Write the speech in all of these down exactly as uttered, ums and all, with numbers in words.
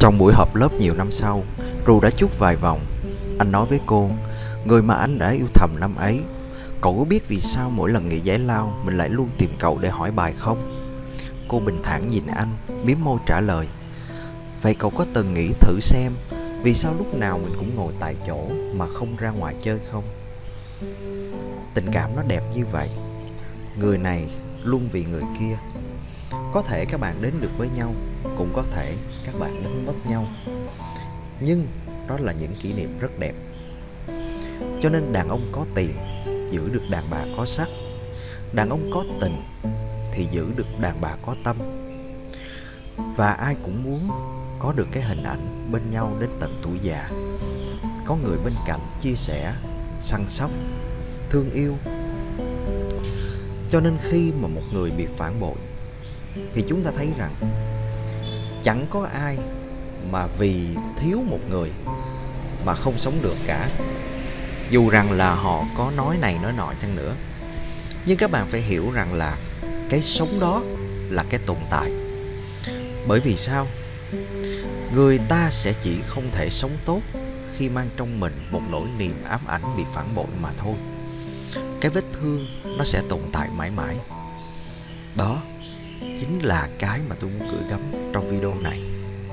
Trong buổi họp lớp nhiều năm sau, Ru đã chúc vài vòng. Anh nói với cô, người mà anh đã yêu thầm năm ấy, cậu có biết vì sao mỗi lần nghỉ giải lao mình lại luôn tìm cậu để hỏi bài không? Cô bình thản nhìn anh, mím môi trả lời, vậy cậu có từng nghĩ thử xem vì sao lúc nào mình cũng ngồi tại chỗ mà không ra ngoài chơi không? Tình cảm nó đẹp như vậy, người này luôn vì người kia. Có thể các bạn đến được với nhau, cũng có thể các bạn đánh mất nhau, nhưng đó là những kỷ niệm rất đẹp. Cho nên đàn ông có tiền giữ được đàn bà có sắc, đàn ông có tình thì giữ được đàn bà có tâm. Và ai cũng muốn có được cái hình ảnh bên nhau đến tận tuổi già, có người bên cạnh chia sẻ, săn sóc, thương yêu. Cho nên khi mà một người bị phản bội thì chúng ta thấy rằng chẳng có ai mà vì thiếu một người mà không sống được cả, dù rằng là họ có nói này nói nọ chăng nữa. Nhưng các bạn phải hiểu rằng là cái sống đó là cái tồn tại. Bởi vì sao? Người ta sẽ chỉ không thể sống tốt khi mang trong mình một nỗi niềm ám ảnh bị phản bội mà thôi. Cái vết thương nó sẽ tồn tại mãi mãi. Đó chính là cái mà tôi muốn gửi gắm trong video này.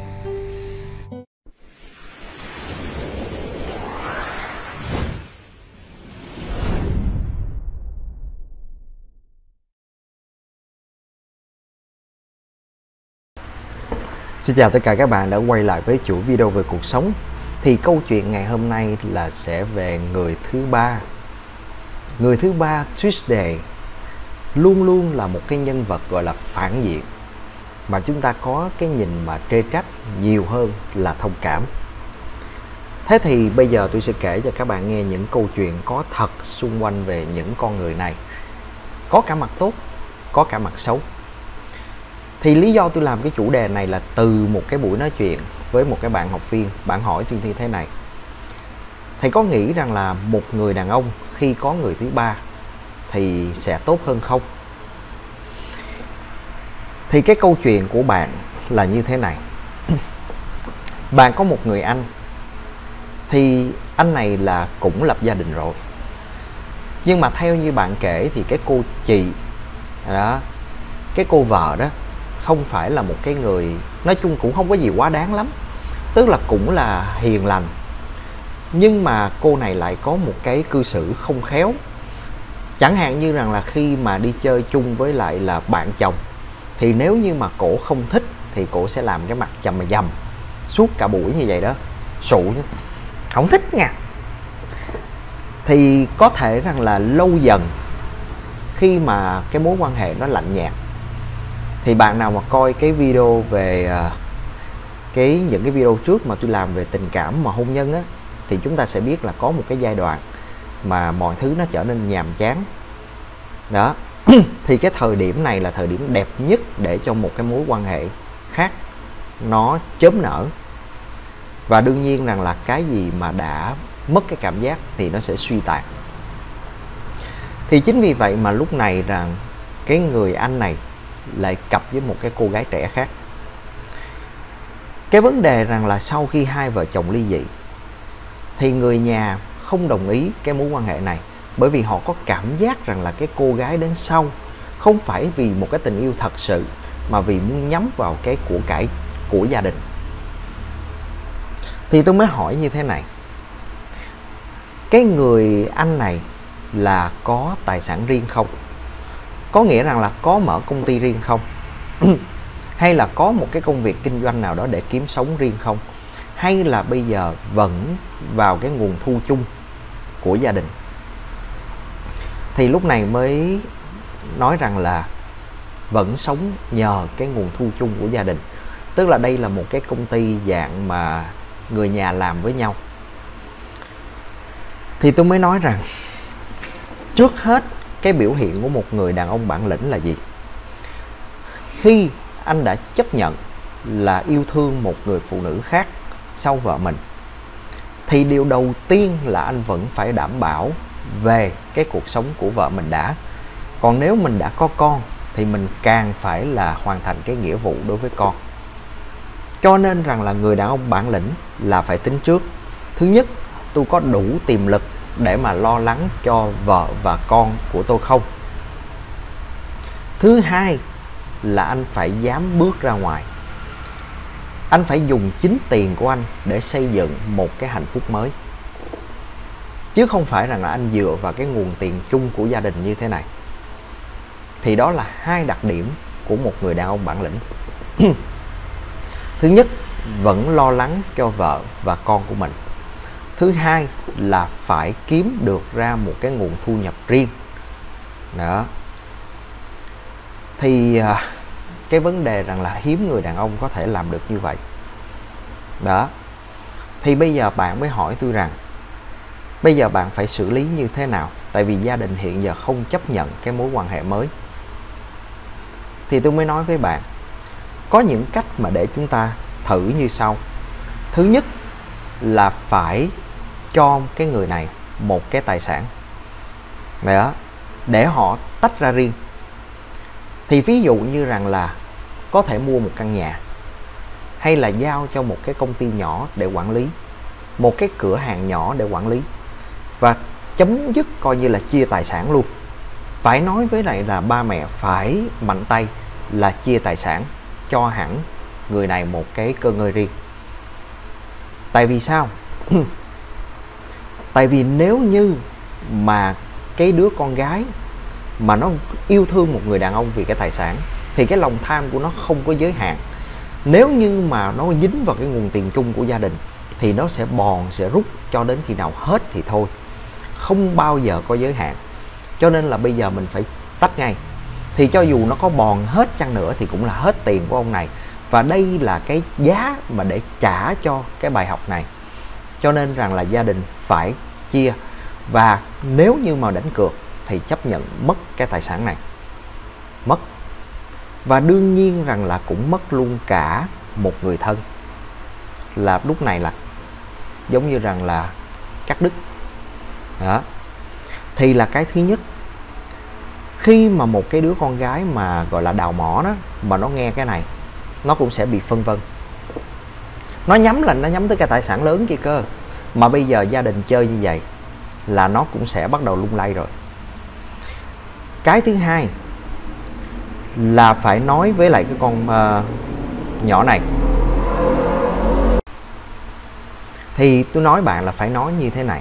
Xin chào tất cả các bạn đã quay lại với chuỗi video về cuộc sống. Thì câu chuyện ngày hôm nay là sẽ về người thứ ba. Người thứ ba, Tuesday, luôn luôn là một cái nhân vật gọi là phản diện, mà chúng ta có cái nhìn mà trê trách nhiều hơn là thông cảm. Thế thì bây giờ tôi sẽ kể cho các bạn nghe những câu chuyện có thật xung quanh về những con người này. Có cả mặt tốt, có cả mặt xấu. Thì lý do tôi làm cái chủ đề này là từ một cái buổi nói chuyện với một cái bạn học viên. Bạn hỏi tôi như thế này: thầy có nghĩ rằng là một người đàn ông khi có người thứ ba thì sẽ tốt hơn không? Thì cái câu chuyện của bạn là như thế này. Bạn có một người anh, thì anh này là cũng lập gia đình rồi. Nhưng mà theo như bạn kể thì cái cô chị đó, cái cô vợ đó không phải là một cái người, nói chung cũng không có gì quá đáng lắm, tức là cũng là hiền lành. Nhưng mà cô này lại có một cái cư xử không khéo. Chẳng hạn như rằng là khi mà đi chơi chung với lại là bạn chồng, thì nếu như mà cổ không thích thì cổ sẽ làm cái mặt chầm mà dầm suốt cả buổi như vậy đó, sụ chứ không thích nha. Thì có thể rằng là lâu dần, khi mà cái mối quan hệ nó lạnh nhạt, thì bạn nào mà coi cái video về uh, cái những cái video trước mà tôi làm về tình cảm mà hôn nhân á, thì chúng ta sẽ biết là có một cái giai đoạn mà mọi thứ nó trở nên nhàm chán đó. Thì cái thời điểm này là thời điểm đẹp nhất để cho một cái mối quan hệ khác nó chớm nở. Và đương nhiên rằng là cái gì mà đã mất cái cảm giác thì nó sẽ suy tàn. Thì chính vì vậy mà lúc này rằng cái người anh này lại cặp với một cái cô gái trẻ khác. Cái vấn đề rằng là sau khi hai vợ chồng ly dị thì người nhà không đồng ý cái mối quan hệ này, bởi vì họ có cảm giác rằng là cái cô gái đến sau không phải vì một cái tình yêu thật sự, mà vì muốn nhắm vào cái của cải của gia đình. Thì tôi mới hỏi như thế này: cái người anh này là có tài sản riêng không? Có nghĩa rằng là có mở công ty riêng không? Hay là có một cái công việc kinh doanh nào đó để kiếm sống riêng không? Hay là bây giờ vẫn vào cái nguồn thu chung của gia đình? Thì lúc này mới nói rằng là vẫn sống nhờ cái nguồn thu chung của gia đình. Tức là đây là một cái công ty dạng mà người nhà làm với nhau. Thì tôi mới nói rằng trước hết cái biểu hiện của một người đàn ông bản lĩnh là gì? Khi anh đã chấp nhận là yêu thương một người phụ nữ khác sau vợ mình, thì điều đầu tiên là anh vẫn phải đảm bảo về cái cuộc sống của vợ mình đã. Còn nếu mình đã có con thì mình càng phải là hoàn thành cái nghĩa vụ đối với con. Cho nên rằng là người đàn ông bản lĩnh là phải tính trước. Thứ nhất, tôi có đủ tiềm lực để mà lo lắng cho vợ và con của tôi không? Thứ hai là anh phải dám bước ra ngoài. Anh phải dùng chính tiền của anh để xây dựng một cái hạnh phúc mới, chứ không phải rằng là anh dựa vào cái nguồn tiền chung của gia đình như thế này. Thì đó là hai đặc điểm của một người đàn ông bản lĩnh. Thứ nhất, vẫn lo lắng cho vợ và con của mình. Thứ hai là phải kiếm được ra một cái nguồn thu nhập riêng. Đó. Thì cái vấn đề rằng là hiếm người đàn ông có thể làm được như vậy. Đó. Thì bây giờ bạn mới hỏi tôi rằng bây giờ bạn phải xử lý như thế nào? Tại vì gia đình hiện giờ không chấp nhận cái mối quan hệ mới. Thì tôi mới nói với bạn, có những cách mà để chúng ta thử như sau. Thứ nhất là phải cho cái người này một cái tài sản. Đó. Để họ tách ra riêng. Thì ví dụ như rằng là có thể mua một căn nhà, hay là giao cho một cái công ty nhỏ để quản lý, một cái cửa hàng nhỏ để quản lý, và chấm dứt coi như là chia tài sản luôn. Phải nói với lại là ba mẹ phải mạnh tay là chia tài sản, cho hẳn người này một cái cơ ngơi riêng. Tại vì sao? Tại vì nếu như mà cái đứa con gái mà nó yêu thương một người đàn ông vì cái tài sản thì cái lòng tham của nó không có giới hạn. Nếu như mà nó dính vào cái nguồn tiền chung của gia đình thì nó sẽ bòn, sẽ rút cho đến khi nào hết thì thôi, không bao giờ có giới hạn. Cho nên là bây giờ mình phải tách ngay. Thì cho dù nó có bòn hết chăng nữa thì cũng là hết tiền của ông này. Và đây là cái giá mà để trả cho cái bài học này. Cho nên rằng là gia đình phải chia. Và nếu như mà đánh cược thì chấp nhận mất cái tài sản này. Mất. Và đương nhiên rằng là cũng mất luôn cả một người thân. Là lúc này là giống như rằng là cắt đứt. Đó. Thì là cái thứ nhất. Khi mà một cái đứa con gái mà gọi là đào mỏ đó, mà nó nghe cái này, nó cũng sẽ bị phân vân. Nó nhắm là nó nhắm tới cái tài sản lớn kia cơ. Mà bây giờ gia đình chơi như vậy là nó cũng sẽ bắt đầu lung lay rồi. Cái thứ hai là phải nói với lại cái con uh, nhỏ này. Thì tôi nói bạn là phải nói như thế này.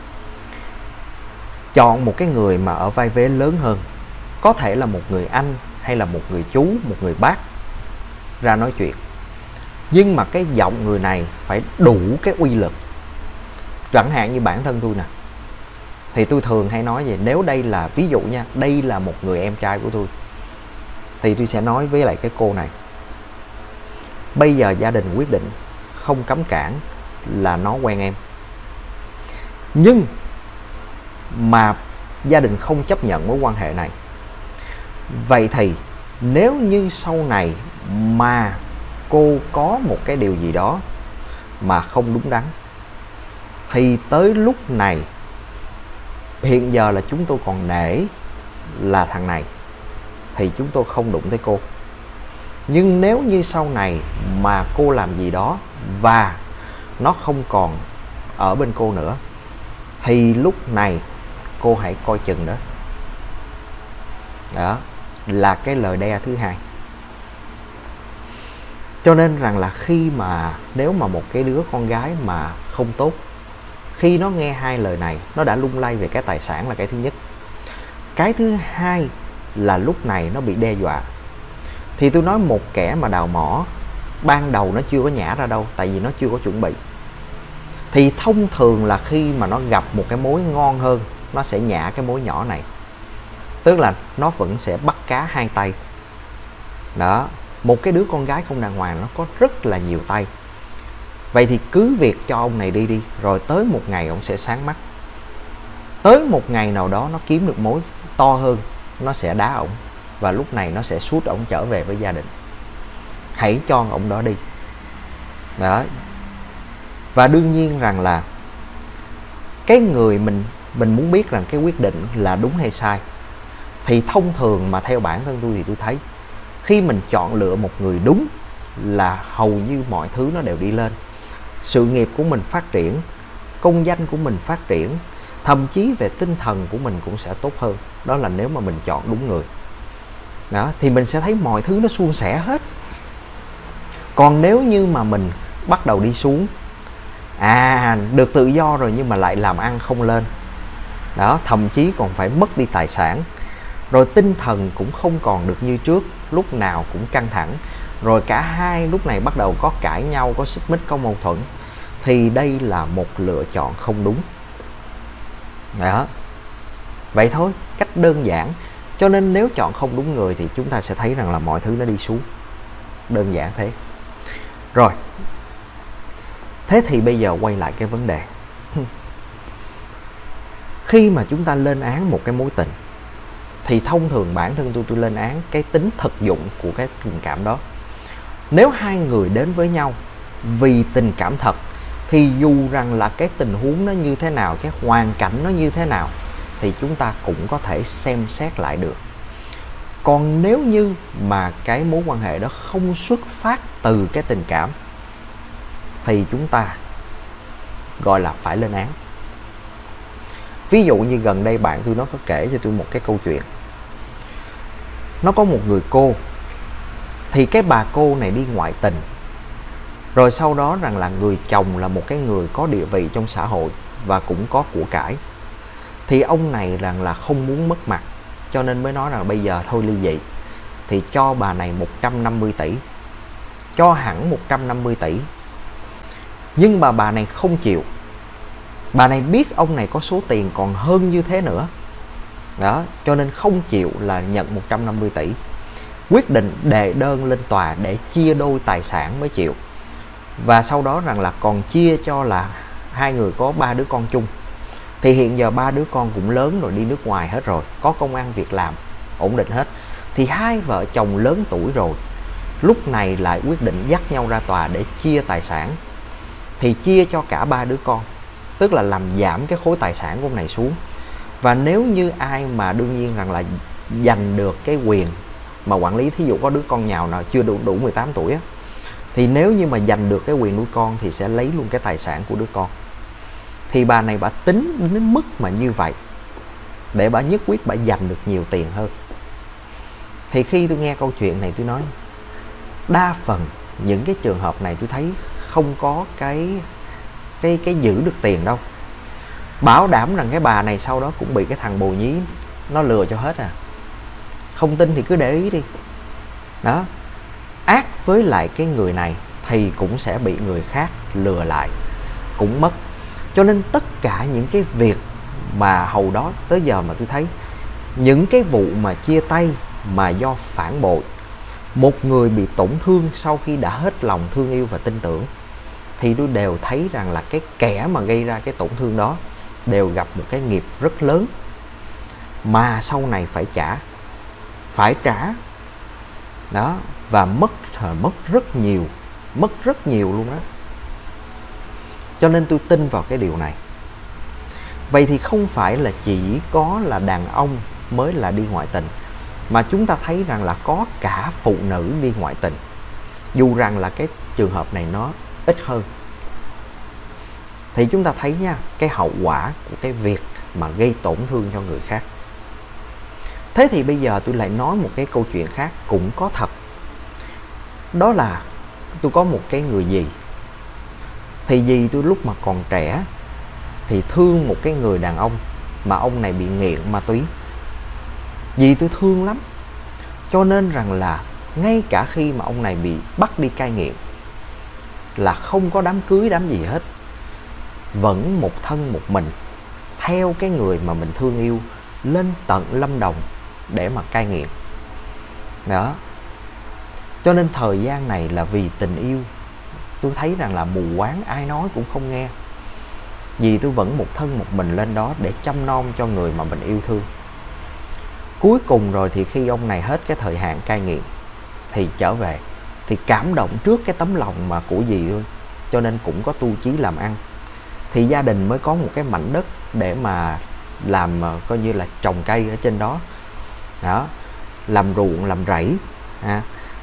Chọn một cái người mà ở vai vế lớn hơn. Có thể là một người anh, hay là một người chú, một người bác ra nói chuyện. Nhưng mà cái giọng người này phải đủ cái uy lực. Chẳng hạn như bản thân tôi nè, thì tôi thường hay nói vậy. Nếu đây là, ví dụ nha, đây là một người em trai của tôi, thì tôi sẽ nói với lại cái cô này: bây giờ gia đình quyết định không cấm cản là nó quen em, nhưng mà gia đình không chấp nhận mối quan hệ này. Vậy thì nếu như sau này mà cô có một cái điều gì đó mà không đúng đắn, thì tới lúc này hiện giờ là chúng tôi còn nể là thằng này, thì chúng tôi không đụng tới cô. Nhưng nếu như sau này mà cô làm gì đó và nó không còn ở bên cô nữa, thì lúc này cô hãy coi chừng đó. Đó là cái lời đe thứ hai. Cho nên rằng là khi mà nếu mà một cái đứa con gái mà không tốt, khi nó nghe hai lời này, nó đã lung lay về cái tài sản là cái thứ nhất. Cái thứ hai là lúc này nó bị đe dọa. Thì tôi nói một kẻ mà đào mỏ, ban đầu nó chưa có nhả ra đâu, tại vì nó chưa có chuẩn bị. Thì thông thường là khi mà nó gặp một cái mối ngon hơn, nó sẽ nhả cái mối nhỏ này. Tức là nó vẫn sẽ bắt cá hai tay. Đó, một cái đứa con gái không đàng hoàng nó có rất là nhiều tay. Vậy thì cứ việc cho ông này đi đi, rồi tới một ngày ông sẽ sáng mắt. Tới một ngày nào đó nó kiếm được mối to hơn, nó sẽ đá ổng, và lúc này nó sẽ sút ổng trở về với gia đình. Hãy cho ổng đó đi. Đó. Và đương nhiên rằng là cái người mình mình muốn biết rằng cái quyết định là đúng hay sai. Thì thông thường mà theo bản thân tôi thì tôi thấy khi mình chọn lựa một người đúng là hầu như mọi thứ nó đều đi lên. Sự nghiệp của mình phát triển, công danh của mình phát triển, thậm chí về tinh thần của mình cũng sẽ tốt hơn. Đó là nếu mà mình chọn đúng người. Đó, thì mình sẽ thấy mọi thứ nó suôn sẻ hết. Còn nếu như mà mình bắt đầu đi xuống, à được tự do rồi nhưng mà lại làm ăn không lên, đó, thậm chí còn phải mất đi tài sản, rồi tinh thần cũng không còn được như trước, lúc nào cũng căng thẳng, rồi cả hai lúc này bắt đầu có cãi nhau, có xích mích, có mâu thuẫn, thì đây là một lựa chọn không đúng. Đó, vậy thôi, cách đơn giản. Cho nên nếu chọn không đúng người thì chúng ta sẽ thấy rằng là mọi thứ nó đi xuống. Đơn giản thế. Rồi, thế thì bây giờ quay lại cái vấn đề. Khi mà chúng ta lên án một cái mối tình, thì thông thường bản thân tôi tôi lên án cái tính thực dụng của cái tình cảm đó. Nếu hai người đến với nhau vì tình cảm thật, thì dù rằng là cái tình huống nó như thế nào, cái hoàn cảnh nó như thế nào, thì chúng ta cũng có thể xem xét lại được. Còn nếu như mà cái mối quan hệ đó không xuất phát từ cái tình cảm, thì chúng ta gọi là phải lên án. Ví dụ như gần đây bạn tôi nó có kể cho tôi một cái câu chuyện. Nó có một người cô, thì cái bà cô này đi ngoại tình, rồi sau đó rằng là người chồng là một cái người có địa vị trong xã hội và cũng có của cải. Thì ông này rằng là không muốn mất mặt, cho nên mới nói rằng bây giờ thôi ly dị, thì cho bà này một trăm năm mươi tỷ, cho hẳn một trăm năm mươi tỷ. Nhưng mà bà này không chịu. Bà này biết ông này có số tiền còn hơn như thế nữa, đó, cho nên không chịu là nhận một trăm năm mươi tỷ. Quyết định đề đơn lên tòa để chia đôi tài sản mới chịu. Và sau đó rằng là còn chia cho là hai người có ba đứa con chung. Thì hiện giờ ba đứa con cũng lớn rồi, đi nước ngoài hết rồi, có công ăn việc làm, ổn định hết. Thì hai vợ chồng lớn tuổi rồi, lúc này lại quyết định dắt nhau ra tòa để chia tài sản. Thì chia cho cả ba đứa con, tức là làm giảm cái khối tài sản của ông này xuống. Và nếu như ai mà đương nhiên rằng là giành được cái quyền mà quản lý, thí dụ có đứa con nhào nào chưa đủ, đủ mười tám tuổi á, thì nếu như mà giành được cái quyền nuôi con thì sẽ lấy luôn cái tài sản của đứa con. Thì bà này bà tính đến mức mà như vậy để bà nhất quyết bà giành được nhiều tiền hơn. Thì khi tôi nghe câu chuyện này tôi nói, đa phần những cái trường hợp này tôi thấy không có cái cái cái giữ được tiền đâu. Bảo đảm rằng cái bà này sau đó cũng bị cái thằng bồ nhí nó lừa cho hết à. Không tin thì cứ để ý đi. Đó, ác với lại cái người này thì cũng sẽ bị người khác lừa lại, cũng mất. Cho nên tất cả những cái việc mà hầu đó tới giờ mà tôi thấy, những cái vụ mà chia tay mà do phản bội, một người bị tổn thương sau khi đã hết lòng thương yêu và tin tưởng, thì tôi đều thấy rằng là cái kẻ mà gây ra cái tổn thương đó đều gặp một cái nghiệp rất lớn mà sau này phải trả, phải trả. Đó, và mất mất rất nhiều, mất rất nhiều luôn đó. Cho nên tôi tin vào cái điều này. Vậy thì không phải là chỉ có là đàn ông mới là đi ngoại tình, mà chúng ta thấy rằng là có cả phụ nữ đi ngoại tình, dù rằng là cái trường hợp này nó ít hơn. Thì chúng ta thấy nha, cái hậu quả của cái việc mà gây tổn thương cho người khác. Thế thì bây giờ tôi lại nói một cái câu chuyện khác cũng có thật. Đó là tôi có một cái người dì. Thì dì tôi lúc mà còn trẻ thì thương một cái người đàn ông mà ông này bị nghiện ma túy. Dì tôi thương lắm. Cho nên rằng là ngay cả khi mà ông này bị bắt đi cai nghiện là không có đám cưới đám gì hết, vẫn một thân một mình theo cái người mà mình thương yêu lên tận Lâm Đồng để mà cai nghiện. Đó. Cho nên thời gian này là vì tình yêu. Tôi thấy rằng là mù quáng, ai nói cũng không nghe. Vì tôi vẫn một thân một mình lên đó để chăm nom cho người mà mình yêu thương. Cuối cùng rồi thì khi ông này hết cái thời hạn cai nghiện thì trở về, thì cảm động trước cái tấm lòng mà của dì thôi, cho nên cũng có tu chí làm ăn. Thì gia đình mới có một cái mảnh đất để mà làm coi như là trồng cây ở trên đó. Đó, làm ruộng, làm rẫy. À,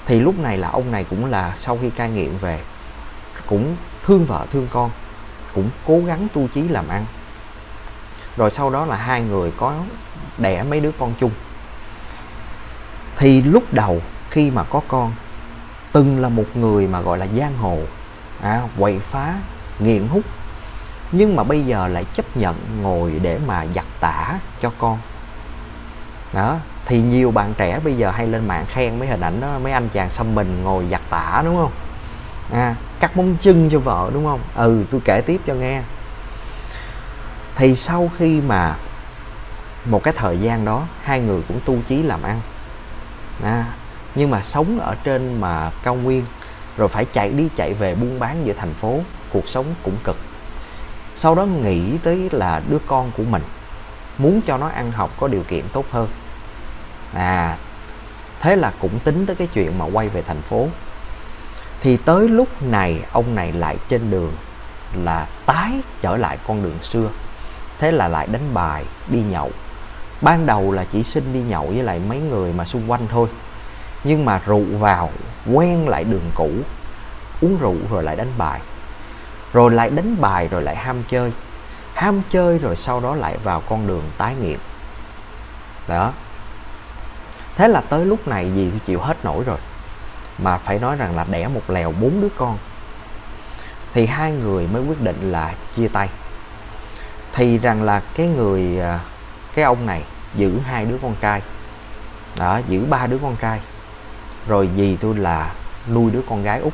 Thì lúc này là ông này cũng là sau khi cai nghiện về, cũng thương vợ thương con, cũng cố gắng tu chí làm ăn. Rồi sau đó là hai người có đẻ mấy đứa con chung. Thì lúc đầu khi mà có con, từng là một người mà gọi là giang hồ, à, quậy phá, nghiện hút, nhưng mà bây giờ lại chấp nhận ngồi để mà giặt tả cho con. Đó, thì nhiều bạn trẻ bây giờ hay lên mạng khen mấy hình ảnh đó, mấy anh chàng xăm mình ngồi giặt tả, đúng không? À, cắt móng chân cho vợ, đúng không? Ừ, tôi kể tiếp cho nghe. Thì sau khi mà một cái thời gian đó, hai người cũng tu chí làm ăn, à, nhưng mà sống ở trên mà cao nguyên, rồi phải chạy đi chạy về buôn bán giữa thành phố, cuộc sống cũng cực. Sau đó nghĩ tới là đứa con của mình, muốn cho nó ăn học có điều kiện tốt hơn. À, thế là cũng tính tới cái chuyện mà quay về thành phố. Thì tới lúc này ông này lại trên đường là tái trở lại con đường xưa. Thế là lại đánh bài, đi nhậu. Ban đầu là chỉ xin đi nhậu với lại mấy người mà xung quanh thôi, nhưng mà rượu vào, quen lại đường cũ, uống rượu rồi lại đánh bài, rồi lại đánh bài rồi lại ham chơi, ham chơi rồi sau đó lại vào con đường tái nghiện. Đó. Thế là tới lúc này dì tôi chịu hết nổi rồi, mà phải nói rằng là đẻ một lèo bốn đứa con. Thì hai người mới quyết định là chia tay. Thì rằng là cái người, cái ông này giữ hai đứa con trai, đó, giữ ba đứa con trai, rồi dì tôi là nuôi đứa con gái út.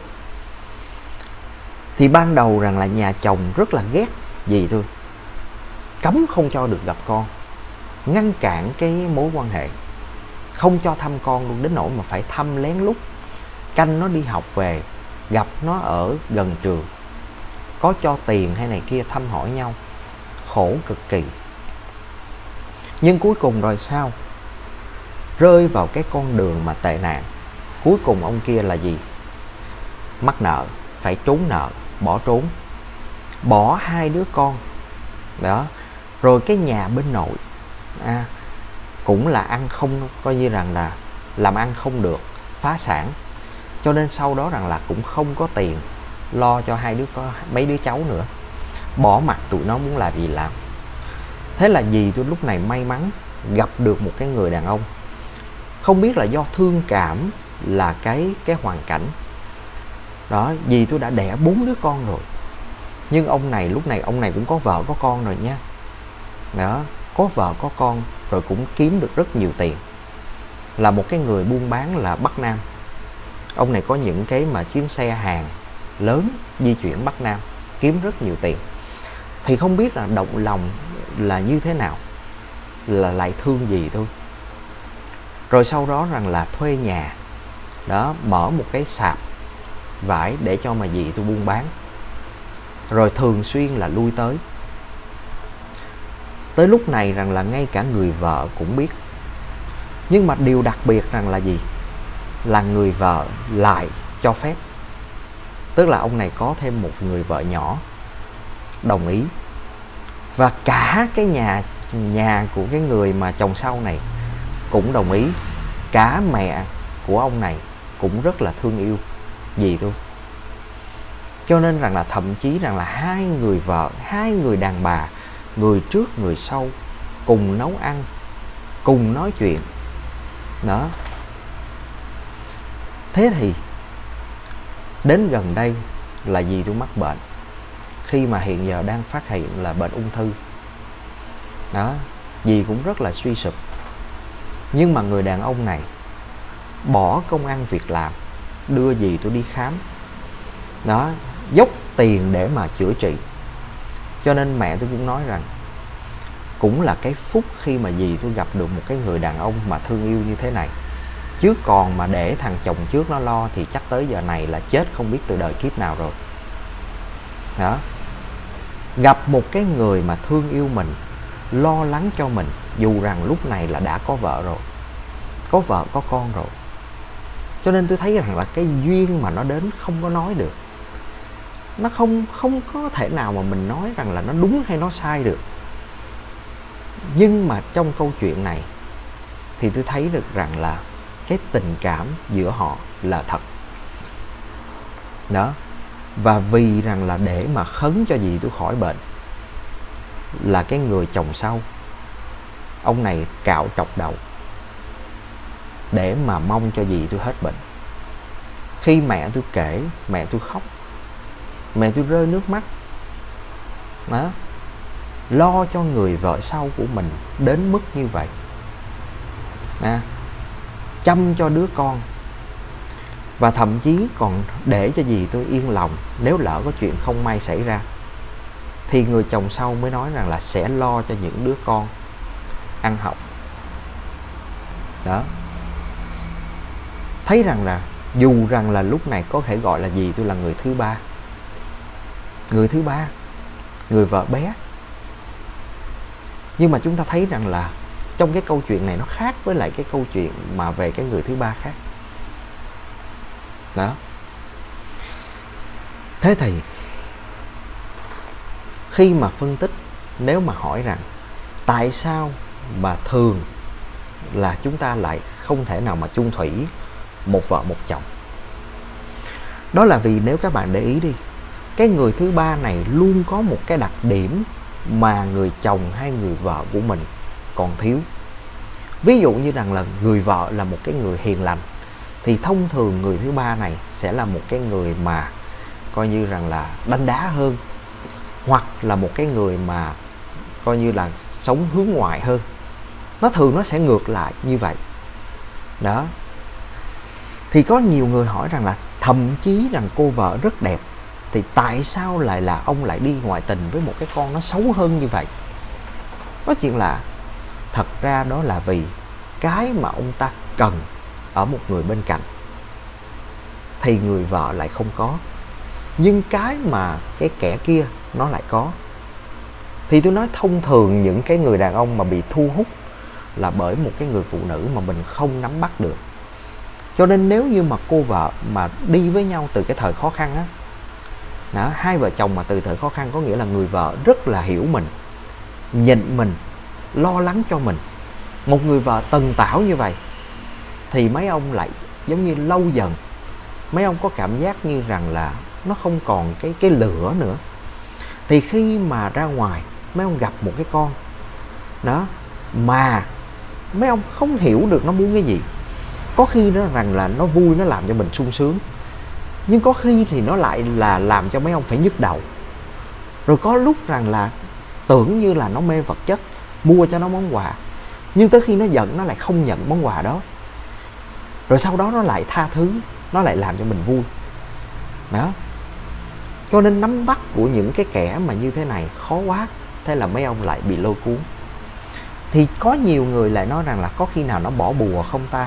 Thì ban đầu rằng là nhà chồng rất là ghét dì tôi, cấm không cho được gặp con, ngăn cản cái mối quan hệ, không cho thăm con luôn, đến nỗi mà phải thăm lén lút, canh nó đi học về, gặp nó ở gần trường, có cho tiền hay này kia thăm hỏi nhau, khổ cực kỳ. Nhưng cuối cùng rồi sao? Rơi vào cái con đường mà tệ nạn. Cuối cùng ông kia là gì? Mắc nợ, phải trốn nợ, bỏ trốn, bỏ hai đứa con. Đó. Rồi cái nhà bên nội, à, cũng là ăn không, coi như rằng là làm ăn không được, phá sản. Cho nên sau đó rằng là cũng không có tiền lo cho hai đứa có mấy đứa cháu nữa, bỏ mặc tụi nó muốn làm gì làm. Thế là dì tôi lúc này may mắn gặp được một cái người đàn ông, không biết là do thương cảm là cái cái hoàn cảnh đó. Dì tôi đã đẻ bốn đứa con rồi, nhưng ông này lúc này ông này cũng có vợ có con rồi nha. Đó, có vợ có con rồi, cũng kiếm được rất nhiều tiền, là một cái người buôn bán là Bắc Nam. Ông này có những cái mà chuyến xe hàng lớn di chuyển Bắc Nam, kiếm rất nhiều tiền. Thì không biết là động lòng là như thế nào, là lại thương dì tôi. Rồi sau đó rằng là thuê nhà, đó, mở một cái sạp vải để cho mà dì tôi buôn bán, rồi thường xuyên là lui tới. Tới lúc này rằng là ngay cả người vợ cũng biết. Nhưng mà điều đặc biệt rằng là gì? Là người vợ lại cho phép. Tức là ông này có thêm một người vợ nhỏ, đồng ý. Và cả cái nhà nhà của cái người mà chồng sau này cũng đồng ý. Cả mẹ của ông này cũng rất là thương yêu dì tôi. Cho nên rằng là thậm chí rằng là hai người vợ, hai người đàn bà, người trước người sau, cùng nấu ăn, cùng nói chuyện. Đó. Thế thì đến gần đây là dì tôi mắc bệnh, khi mà hiện giờ đang phát hiện là bệnh ung thư. Đó, dì cũng rất là suy sụp. Nhưng mà người đàn ông này bỏ công ăn việc làm, đưa dì tôi đi khám. Đó, dốc tiền để mà chữa trị. Cho nên mẹ tôi cũng nói rằng cũng là cái phúc khi mà dì tôi gặp được một cái người đàn ông mà thương yêu như thế này. Chứ còn mà để thằng chồng trước nó lo thì chắc tới giờ này là chết không biết từ đời kiếp nào rồi. Đó. Gặp một cái người mà thương yêu mình, lo lắng cho mình, dù rằng lúc này là đã có vợ rồi, có vợ có con rồi. Cho nên tôi thấy rằng là cái duyên mà nó đến không có nói được. Nó không không có thể nào mà mình nói rằng là nó đúng hay nó sai được. Nhưng mà trong câu chuyện này thì tôi thấy được rằng là cái tình cảm giữa họ là thật. Đó. Và vì rằng là để mà khấn cho dì tôi khỏi bệnh, là cái người chồng sau, ông này cạo trọc đầu để mà mong cho dì tôi hết bệnh. Khi mẹ tôi kể, mẹ tôi khóc, mẹ tôi rơi nước mắt. Đó. Lo cho người vợ sau của mình đến mức như vậy. À, chăm cho đứa con. Và thậm chí còn để cho dì tôi yên lòng, nếu lỡ có chuyện không may xảy ra thì người chồng sau mới nói rằng là sẽ lo cho những đứa con ăn học. Đó. Thấy rằng là dù rằng là lúc này có thể gọi là dì tôi là người thứ ba, người thứ ba, người vợ bé, nhưng mà chúng ta thấy rằng là trong cái câu chuyện này nó khác với lại cái câu chuyện mà về cái người thứ ba khác. Đó. Thế thì khi mà phân tích, nếu mà hỏi rằng tại sao mà thường là chúng ta lại không thể nào mà chung thủy một vợ một chồng, đó là vì nếu các bạn để ý đi, cái người thứ ba này luôn có một cái đặc điểm mà người chồng hay người vợ của mình còn thiếu. Ví dụ như rằng là người vợ là một cái người hiền lành, thì thông thường người thứ ba này sẽ là một cái người mà coi như rằng là đanh đá hơn, hoặc là một cái người mà coi như là sống hướng ngoại hơn. Nó thường nó sẽ ngược lại như vậy. Đó. Thì có nhiều người hỏi rằng là thậm chí rằng cô vợ rất đẹp, thì tại sao lại là ông lại đi ngoại tình với một cái con nó xấu hơn như vậy? Có chuyện là thật ra đó là vì cái mà ông ta cần ở một người bên cạnh thì người vợ lại không có, nhưng cái mà cái kẻ kia nó lại có. Thì tôi nói thông thường những cái người đàn ông mà bị thu hút là bởi một cái người phụ nữ mà mình không nắm bắt được. Cho nên nếu như mà cô vợ mà đi với nhau từ cái thời khó khăn á, đó, hai vợ chồng mà từ thời khó khăn, có nghĩa là người vợ rất là hiểu mình, nhịn mình, lo lắng cho mình. Một người vợ tần tảo như vậy thì mấy ông lại giống như lâu dần, mấy ông có cảm giác như rằng là nó không còn cái, cái lửa nữa. Thì khi mà ra ngoài mấy ông gặp một cái con đó mà mấy ông không hiểu được nó muốn cái gì. Có khi nó rằng là nó vui, nó làm cho mình sung sướng, nhưng có khi thì nó lại là làm cho mấy ông phải nhức đầu. Rồi có lúc rằng là tưởng như là nó mê vật chất, mua cho nó món quà, nhưng tới khi nó giận nó lại không nhận món quà đó. Rồi sau đó nó lại tha thứ, nó lại làm cho mình vui. Đó. Cho nên nắm bắt của những cái kẻ mà như thế này khó quá. Thế là mấy ông lại bị lôi cuốn. Thì có nhiều người lại nói rằng là có khi nào nó bỏ bùa không ta?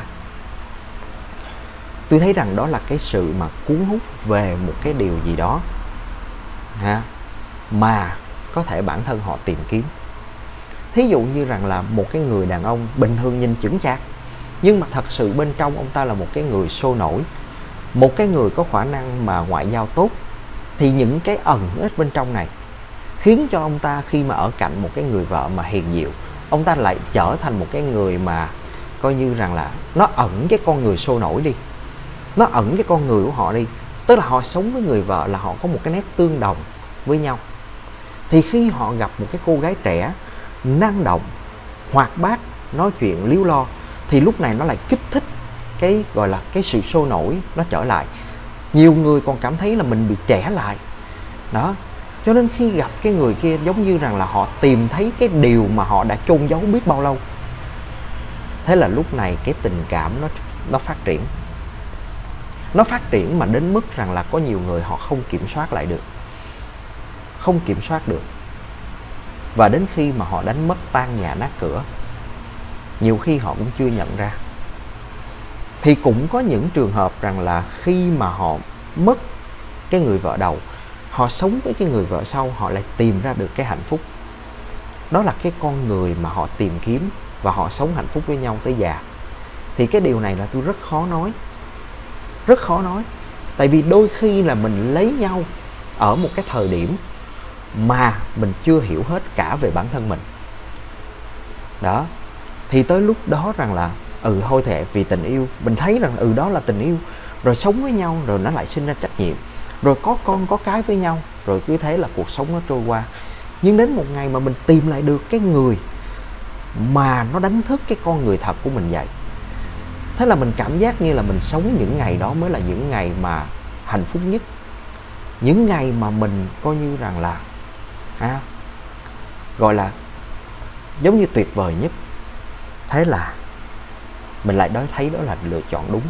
Tôi thấy rằng đó là cái sự mà cuốn hút về một cái điều gì đó ha, mà có thể bản thân họ tìm kiếm. Thí dụ như rằng là một cái người đàn ông bình thường nhìn chững chạc, nhưng mà thật sự bên trong ông ta là một cái người sôi nổi, một cái người có khả năng mà ngoại giao tốt. Thì những cái ẩn ít bên trong này khiến cho ông ta khi mà ở cạnh một cái người vợ mà hiền diệu, ông ta lại trở thành một cái người mà coi như rằng là nó ẩn cái con người sôi nổi đi, nó ẩn cái con người của họ đi. Tức là họ sống với người vợ là họ có một cái nét tương đồng với nhau. Thì khi họ gặp một cái cô gái trẻ, năng động, hoạt bát, nói chuyện líu lo, thì lúc này nó lại kích thích cái gọi là cái sự sôi nổi nó trở lại. Nhiều người còn cảm thấy là mình bị trẻ lại. Đó. Cho nên khi gặp cái người kia giống như rằng là họ tìm thấy cái điều mà họ đã chôn giấu biết bao lâu. Thế là lúc này cái tình cảm nó nó phát triển. Nó phát triển mà đến mức rằng là có nhiều người họ không kiểm soát lại được. Không kiểm soát được. Và đến khi mà họ đánh mất tan nhà nát cửa, nhiều khi họ cũng chưa nhận ra. Thì cũng có những trường hợp rằng là khi mà họ mất cái người vợ đầu, họ sống với cái người vợ sau, họ lại tìm ra được cái hạnh phúc. Đó là cái con người mà họ tìm kiếm, và họ sống hạnh phúc với nhau tới già. Thì cái điều này là tôi rất khó nói. Rất khó nói. Tại vì đôi khi là mình lấy nhau ở một cái thời điểm mà mình chưa hiểu hết cả về bản thân mình. Đó. Thì tới lúc đó rằng là ừ thôi thệ vì tình yêu, mình thấy rằng ừ đó là tình yêu, rồi sống với nhau, rồi nó lại sinh ra trách nhiệm, rồi có con có cái với nhau, rồi cứ thế là cuộc sống nó trôi qua. Nhưng đến một ngày mà mình tìm lại được cái người mà nó đánh thức cái con người thật của mình dậy, thế là mình cảm giác như là mình sống những ngày đó mới là những ngày mà hạnh phúc nhất, những ngày mà mình coi như rằng là à, gọi là giống như tuyệt vời nhất. Thế là mình lại nói thấy đó là lựa chọn đúng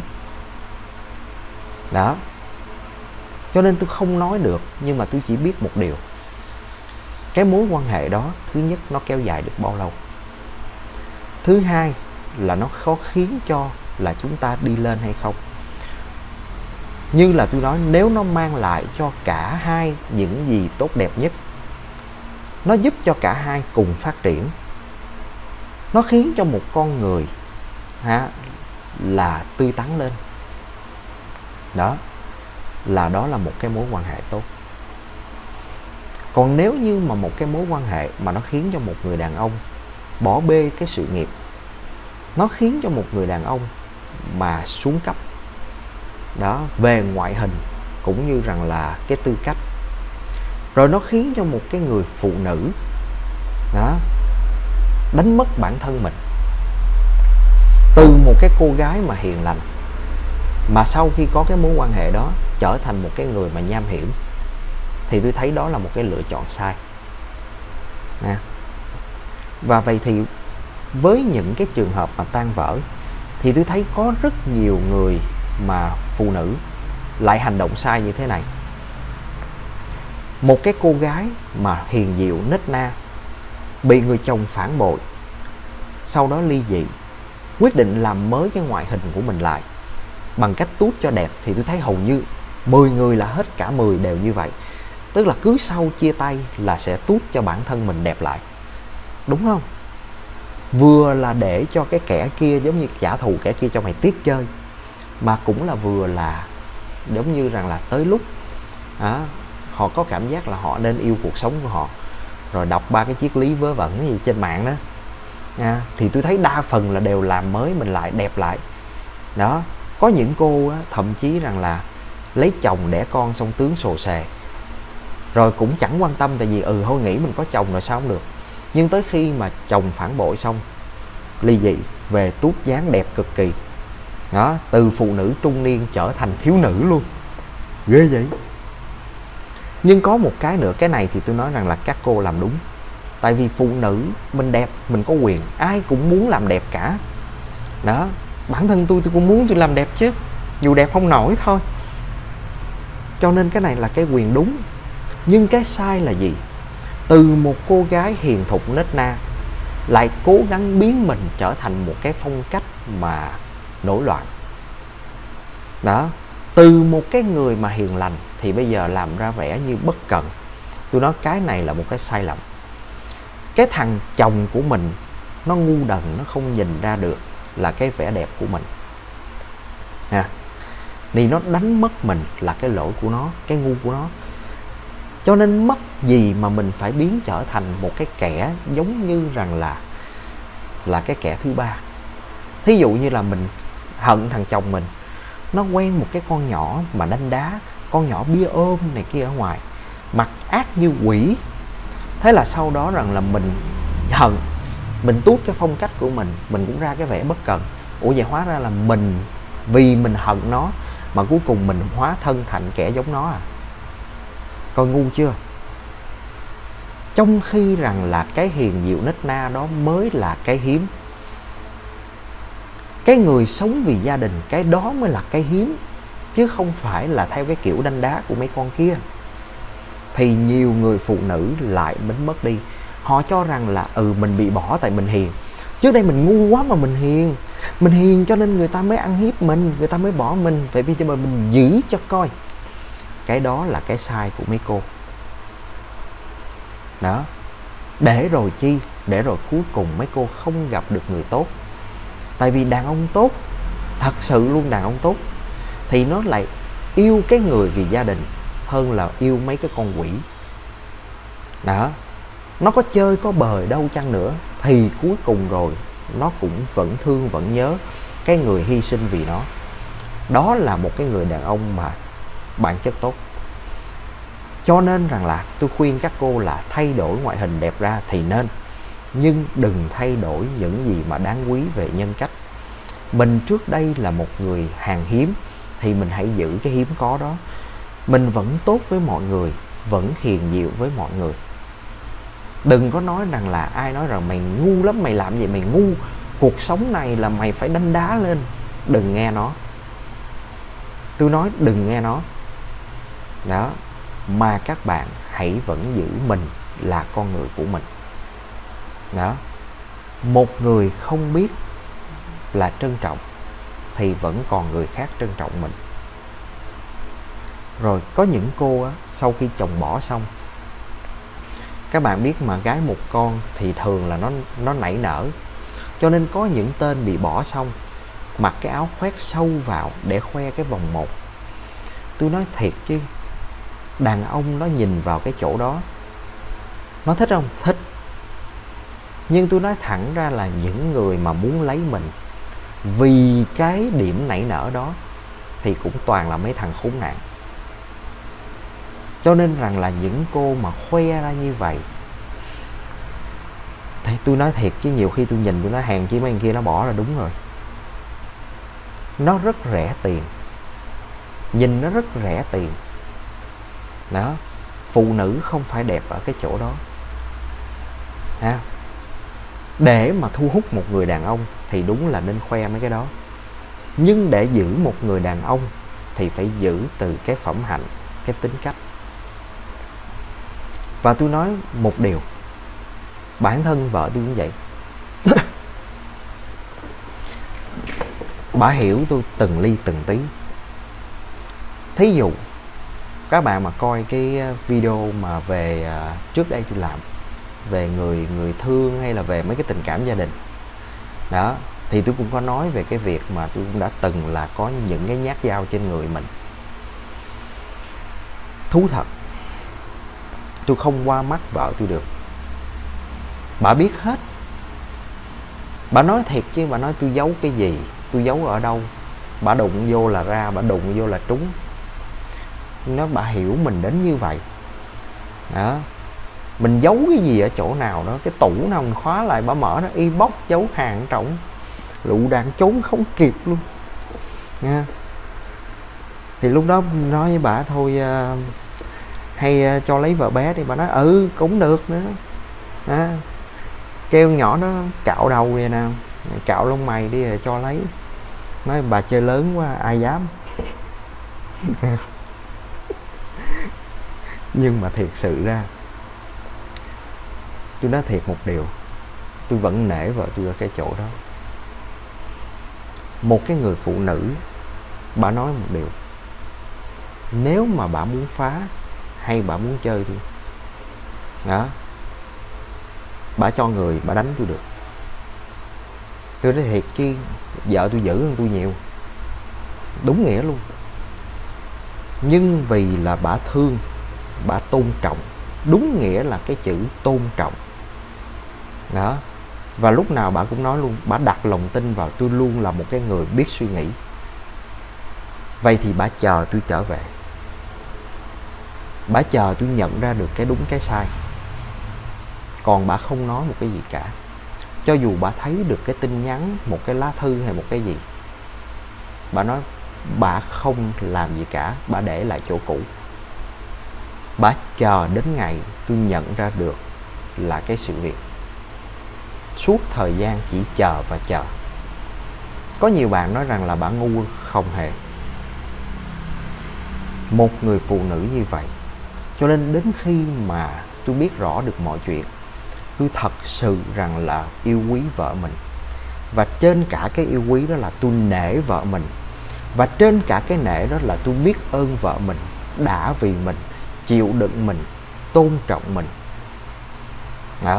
đó. Cho nên tôi không nói được, nhưng mà tôi chỉ biết một điều, cái mối quan hệ đó, thứ nhất nó kéo dài được bao lâu, thứ hai là nó có khiến cho là chúng ta đi lên hay không. Như là tôi nói, nếu nó mang lại cho cả hai những gì tốt đẹp nhất, nó giúp cho cả hai cùng phát triển, nó khiến cho một con người ha, là tươi tắn lên, đó là đó là một cái mối quan hệ tốt. Còn nếu như mà một cái mối quan hệ mà nó khiến cho một người đàn ông bỏ bê cái sự nghiệp, nó khiến cho một người đàn ông mà xuống cấp đó về ngoại hình cũng như rằng là cái tư cách, rồi nó khiến cho một cái người phụ nữ đó đánh mất bản thân mình, từ một cái cô gái mà hiền lành mà sau khi có cái mối quan hệ đó trở thành một cái người mà nham hiểm, thì tôi thấy đó là một cái lựa chọn sai à. Và vậy thì với những cái trường hợp mà tan vỡ, thì tôi thấy có rất nhiều người mà phụ nữ lại hành động sai như thế này. Một cái cô gái mà hiền dịu nết na bị người chồng phản bội, sau đó ly dị, quyết định làm mới cái ngoại hình của mình lại bằng cách tút cho đẹp, thì tôi thấy hầu như mười người là hết cả mười đều như vậy. Tức là cứ sau chia tay là sẽ tút cho bản thân mình đẹp lại, đúng không? Vừa là để cho cái kẻ kia giống như trả thù kẻ kia cho mày tiếc chơi, mà cũng là vừa là giống như rằng là tới lúc à, họ có cảm giác là họ nên yêu cuộc sống của họ, rồi đọc ba cái triết lý vớ vẩn gì trên mạng đó à, thì tôi thấy đa phần là đều làm mới mình lại, đẹp lại đó. Có những cô á, thậm chí rằng là lấy chồng đẻ con xong tướng sồ sề, rồi cũng chẳng quan tâm, tại vì ừ thôi nghĩ mình có chồng rồi sao không được. Nhưng tới khi mà chồng phản bội xong ly dị, về tút dáng đẹp cực kỳ đó, từ phụ nữ trung niên trở thành thiếu nữ luôn, ghê vậy. Nhưng có một cái nữa, cái này thì tôi nói rằng là các cô làm đúng. Tại vì phụ nữ mình đẹp, mình có quyền, ai cũng muốn làm đẹp cả đó. Bản thân tôi tôi cũng muốn tôi làm đẹp chứ, dù đẹp không nổi thôi. Cho nên cái này là cái quyền đúng. Nhưng cái sai là gì? Từ một cô gái hiền thục nết na lại cố gắng biến mình trở thành một cái phong cách mà nổi loạn đó. Từ một cái người mà hiền lành thì bây giờ làm ra vẻ như bất cần. Tôi nói cái này là một cái sai lầm. Cái thằng chồng của mình nó ngu đần, nó không nhìn ra được là cái vẻ đẹp của mình ha, thì nó đánh mất mình là cái lỗi của nó, cái ngu của nó. Cho nên mất gì mà mình phải biến trở thành một cái kẻ giống như rằng là là cái kẻ thứ ba. Thí dụ như là mình hận thằng chồng mình, nó quen một cái con nhỏ mà đánh đá, con nhỏ bia ôm này kia ở ngoài, mặt ác như quỷ. Thế là sau đó rằng là mình hận, mình tuốt cái phong cách của mình, mình cũng ra cái vẻ bất cần. Ủa vậy hóa ra là mình vì mình hận nó mà cuối cùng mình hóa thân thành kẻ giống nó à? Coi ngu chưa? Trong khi rằng là cái hiền dịu nết na đó mới là cái hiếm. Cái người sống vì gia đình, cái đó mới là cái hiếm, chứ không phải là theo cái kiểu đanh đá của mấy con kia. Thì nhiều người phụ nữ lại đánh mất đi. Họ cho rằng là ừ mình bị bỏ tại mình hiền. Trước đây mình ngu quá mà mình hiền. Mình hiền cho nên người ta mới ăn hiếp mình, người ta mới bỏ mình. Vậy bây giờ mà mình giữ cho coi. Cái đó là cái sai của mấy cô đó. Để rồi chi? Để rồi cuối cùng mấy cô không gặp được người tốt. Tại vì đàn ông tốt, thật sự luôn, đàn ông tốt thì nó lại yêu cái người vì gia đình hơn là yêu mấy cái con quỷ đó. Nó có chơi có bời đâu chăng nữa thì cuối cùng rồi nó cũng vẫn thương vẫn nhớ, cái người hy sinh vì nó. Đó là một cái người đàn ông mà bản chất tốt. Cho nên rằng là tôi khuyên các cô là thay đổi ngoại hình đẹp ra thì nên, nhưng đừng thay đổi những gì mà đáng quý về nhân cách. Mình trước đây là một người hàng hiếm thì mình hãy giữ cái hiếm có đó. Mình vẫn tốt với mọi người, vẫn hiền dịu với mọi người. Đừng có nói rằng là ai nói rằng mày ngu lắm, mày làm gì mày ngu, cuộc sống này là mày phải đanh đá lên. Đừng nghe nó. Tôi nói đừng nghe nó. Đó. Mà các bạn hãy vẫn giữ mình là con người của mình. Đó. Một người không biết là trân trọng thì vẫn còn người khác trân trọng mình. Rồi có những cô á, sau khi chồng bỏ xong, các bạn biết mà gái một con thì thường là nó nó nảy nở. Cho nên có những tên bị bỏ xong mặc cái áo khoét sâu vào để khoe cái vòng một. Tôi nói thiệt chứ, đàn ông nó nhìn vào cái chỗ đó, nó thích không? Thích. Nhưng tôi nói thẳng ra là những người mà muốn lấy mình vì cái điểm nảy nở đó thì cũng toàn là mấy thằng khốn nạn. Cho nên rằng là những cô mà khoe ra như vậy thì tôi nói thiệt chứ nhiều khi tôi nhìn tôi nói hàng chi mấy người kia nó bỏ là đúng rồi. Nó rất rẻ tiền. Nhìn nó rất rẻ tiền. Đó. Phụ nữ không phải đẹp ở cái chỗ đó. Ha. Để mà thu hút một người đàn ông thì đúng là nên khoe mấy cái đó. Nhưng để giữ một người đàn ông thì phải giữ từ cái phẩm hạnh, cái tính cách. Và tôi nói một điều, bản thân vợ tôi cũng vậy. Bà hiểu tôi từng ly từng tí. Thí dụ các bạn mà coi cái video mà về uh, trước đây tôi làm về người người thương hay là về mấy cái tình cảm gia đình đó, thì tôi cũng có nói về cái việc mà tôi cũng đã từng là có những cái nhát dao trên người mình. Thú thật, tôi không qua mắt vợ tôi được. Bà biết hết. Bà nói thiệt chứ, bà nói tôi giấu cái gì, tôi giấu ở đâu. Bà đụng vô là ra, bà đụng vô là trúng. Nó bà hiểu mình đến như vậy. Đó. Mình giấu cái gì ở chỗ nào đó, cái tủ nào mình khóa lại, bà mở nó y bóc giấu hàng trọng, lựu đạn trốn không kịp luôn nha. Thì lúc đó nói với bà thôi uh, hay uh, cho lấy vợ bé đi. Bà nói ừ cũng được nữa. À, kêu nhỏ nó cạo đầu vậy nào, cạo lông mày đi rồi cho lấy. Nói bà chơi lớn quá ai dám. Nhưng mà thiệt sự ra tôi nói thiệt một điều, tôi vẫn nể vợ tôi ở cái chỗ đó. Một cái người phụ nữ, bà nói một điều, nếu mà bà muốn phá hay bà muốn chơi tôi đó, bà cho người bà đánh tôi được. Tôi nói thiệt chứ vợ tôi dữ hơn tôi nhiều, đúng nghĩa luôn. Nhưng vì là bà thương, bà tôn trọng, đúng nghĩa là cái chữ tôn trọng đó. Và lúc nào bà cũng nói luôn, bà đặt lòng tin vào tôi luôn là một cái người biết suy nghĩ. Vậy thì bà chờ tôi trở về, bà chờ tôi nhận ra được cái đúng cái sai. Còn bà không nói một cái gì cả. Cho dù bà thấy được cái tin nhắn, một cái lá thư hay một cái gì, bà nói bà không làm gì cả, bà để lại chỗ cũ. Bà chờ đến ngày tôi nhận ra được là cái sự việc. Suốt thời gian chỉ chờ và chờ. Có nhiều bạn nói rằng là bà ngu, không hề. Một người phụ nữ như vậy. Cho nên đến khi mà tôi biết rõ được mọi chuyện, tôi thật sự rằng là yêu quý vợ mình. Và trên cả cái yêu quý đó là tôi nể vợ mình. Và trên cả cái nể đó là tôi biết ơn vợ mình đã vì mình chịu đựng mình, tôn trọng mình đó.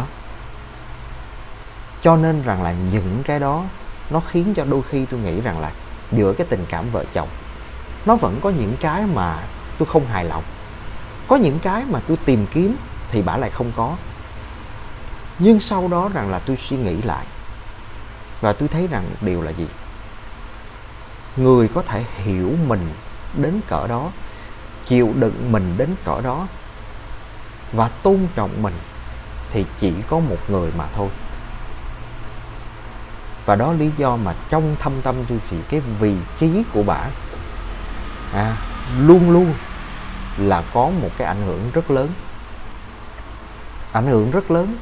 Cho nên rằng là những cái đó nó khiến cho đôi khi tôi nghĩ rằng là giữa cái tình cảm vợ chồng nó vẫn có những cái mà tôi không hài lòng, có những cái mà tôi tìm kiếm thì bả lại không có. Nhưng sau đó rằng là tôi suy nghĩ lại và tôi thấy rằng điều là gì? người có thể hiểu mình đến cỡ đó, chịu đựng mình đến cỡ đó và tôn trọng mình thì chỉ có một người mà thôi. Và đó lý do mà trong thâm tâm tôi chỉ cái vị trí của bả à, luôn luôn là có một cái ảnh hưởng rất lớn. Ảnh hưởng rất lớn.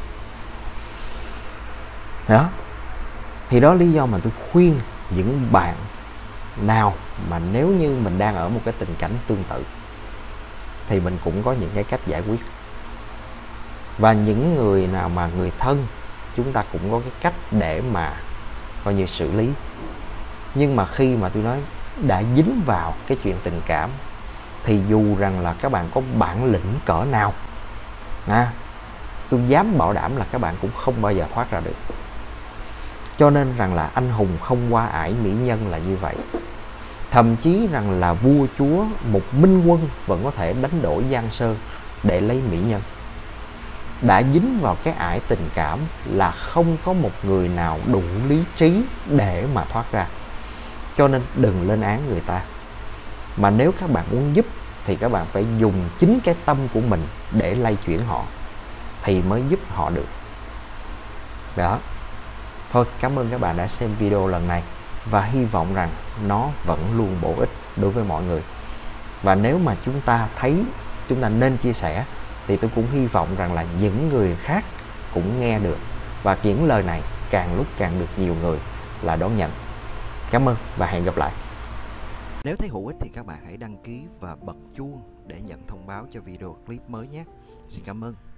Đó. Thì đó lý do mà tôi khuyên những bạn nào mà nếu như mình đang ở một cái tình cảnh tương tự thì mình cũng có những cái cách giải quyết. Và những người nào mà người thân, chúng ta cũng có cái cách để mà coi như xử lý. Nhưng mà khi mà tôi nói đã dính vào cái chuyện tình cảm thì dù rằng là các bạn có bản lĩnh cỡ nào à, tôi dám bảo đảm là các bạn cũng không bao giờ thoát ra được. Cho nên rằng là anh hùng không qua ải mỹ nhân là như vậy. Thậm chí rằng là vua chúa, một minh quân vẫn có thể đánh đổi giang sơn để lấy mỹ nhân. Đã dính vào cái ải tình cảm là không có một người nào đủ lý trí để mà thoát ra. Cho nên đừng lên án người ta. Mà nếu các bạn muốn giúp thì các bạn phải dùng chính cái tâm của mình để lay chuyển họ thì mới giúp họ được. Đó. Thôi, cảm ơn các bạn đã xem video lần này và hy vọng rằng nó vẫn luôn bổ ích đối với mọi người. Và nếu mà chúng ta thấy chúng ta nên chia sẻ thì tôi cũng hy vọng rằng là những người khác cũng nghe được và những lời này càng lúc càng được nhiều người là đón nhận. Cảm ơn và hẹn gặp lại. Nếu thấy hữu ích thì các bạn hãy đăng ký và bật chuông để nhận thông báo cho video clip mới nhé. Xin cảm ơn.